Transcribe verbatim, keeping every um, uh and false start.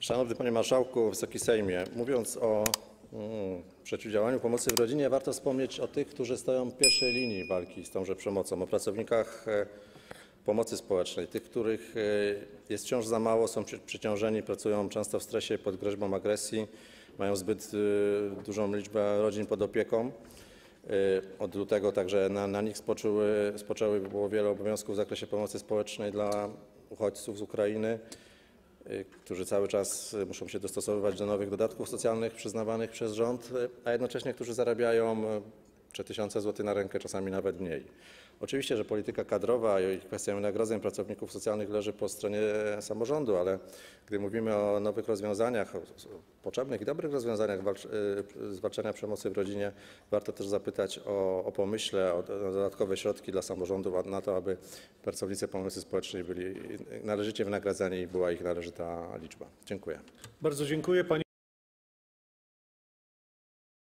Szanowny Panie Marszałku, Wysoki Sejmie, mówiąc o mm, przeciwdziałaniu pomocy w rodzinie, warto wspomnieć o tych, którzy stoją w pierwszej linii walki z tąże przemocą, o pracownikach e, pomocy społecznej, tych, których e, jest wciąż za mało, są przy, przyciążeni, pracują często w stresie pod groźbą agresji, mają zbyt e, dużą liczbę rodzin pod opieką. E, od lutego także na, na nich spoczyły, spoczęły było wiele obowiązków w zakresie pomocy społecznej dla uchodźców z Ukrainy, którzy cały czas muszą się dostosowywać do nowych dodatków socjalnych przyznawanych przez rząd, a jednocześnie którzy zarabiają trzy tysiące złotych na rękę, czasami nawet mniej. Oczywiście, że polityka kadrowa i kwestia wynagrodzeń pracowników socjalnych leży po stronie samorządu, ale gdy mówimy o nowych rozwiązaniach, o potrzebnych i dobrych rozwiązaniach zwalczania przemocy w rodzinie, warto też zapytać o, o pomyśle, o dodatkowe środki dla samorządów na to, aby pracownicy pomocy społecznej byli należycie wynagradzani i była ich należyta liczba. Dziękuję. Bardzo dziękuję. Pani